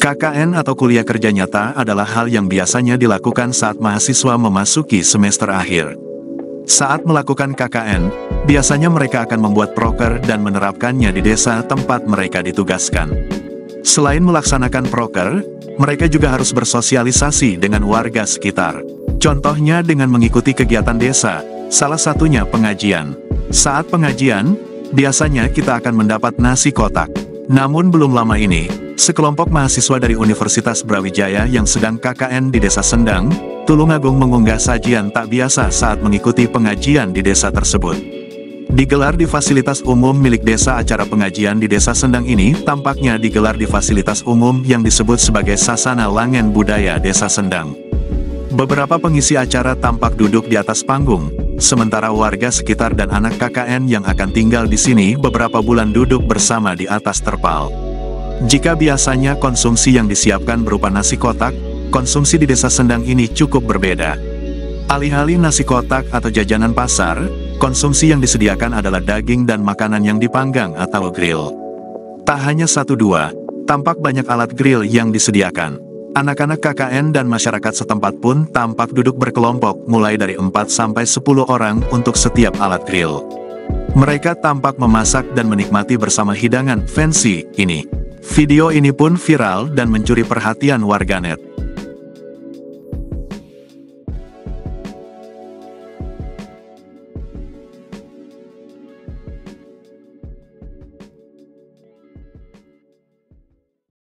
KKN atau kuliah kerja nyata adalah hal yang biasanya dilakukan saat mahasiswa memasuki semester akhir. Saat melakukan KKN, biasanya mereka akan membuat proker dan menerapkannya di desa tempat mereka ditugaskan. Selain melaksanakan proker, mereka juga harus bersosialisasi dengan warga sekitar. Contohnya dengan mengikuti kegiatan desa, salah satunya pengajian. Saat pengajian, biasanya kita akan mendapat nasi kotak. Namun belum lama ini, sekelompok mahasiswa dari Universitas Brawijaya yang sedang KKN di Desa Sendang, Tulungagung mengunggah sajian tak biasa saat mengikuti pengajian di desa tersebut. Digelar di fasilitas umum milik desa. Acara pengajian di Desa Sendang ini tampaknya digelar di fasilitas umum yang disebut sebagai Sasana Langen Budaya Desa Sendang. Beberapa pengisi acara tampak duduk di atas panggung, sementara warga sekitar dan anak KKN yang akan tinggal di sini beberapa bulan duduk bersama di atas terpal. Jika biasanya konsumsi yang disiapkan berupa nasi kotak, konsumsi di Desa Sendang ini cukup berbeda. Alih-alih nasi kotak atau jajanan pasar, konsumsi yang disediakan adalah daging dan makanan yang dipanggang atau grill. Tak hanya satu dua, tampak banyak alat grill yang disediakan. Anak-anak KKN dan masyarakat setempat pun tampak duduk berkelompok mulai dari 4-10 orang untuk setiap alat grill. Mereka tampak memasak dan menikmati bersama hidangan fancy ini. Video ini pun viral dan mencuri perhatian warganet.